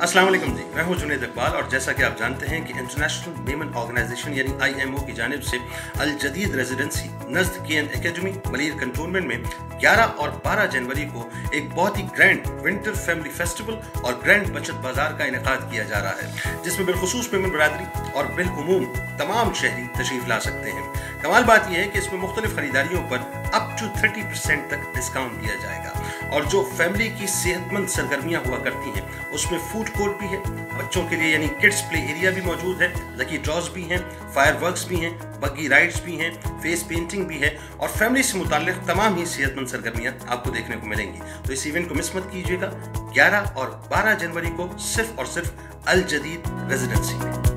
अस्सलाम वालेकुम जी, मैं हूं जुनैद इकबाल और जैसा कि आप जानते हैं कि इंटरनेशनल मेमन ऑर्गेनाइजेशन यानी IMO की जानिब से अल जदीद रेजिडेंसी नज़द KN एकेडमी मलिर कंटोनमेंट में 11 और 12 जनवरी को एक बहुत ही ग्रैंड विंटर फैमिली फेस्टिवल और ग्रैंड बचत बाजार का इनेकाद किया जा रहा है, जिसमें बिलखुसूस मेमन बरादरी और बिलउमूम तमाम शहरी तशरीफ ला सकते हैं। कमाल बात यह है कि इसमें मुख्तलिफ खरीदारियों पर अप टू 30% तक डिस्काउंट दिया जाएगा और जो फैमिली की सेहतमंद सरगर्मियां हुआ करती हैं उसमें फूड कोर्ट भी है, बच्चों के लिए यानी किड्स प्ले एरिया भी मौजूद है, लकी ड्रॉज भी हैं, फायरवर्क्स भी हैं, बग्गी राइड्स भी हैं, फेस पेंटिंग भी है और फैमिली से मुताल्लिक तमाम ही सेहतमंद सरगर्मियां आपको देखने को मिलेंगी। तो इस इवेंट को मिस मत कीजिएगा 11 और 12 जनवरी को सिर्फ और सिर्फ अल जदीद रेजिडेंसी में।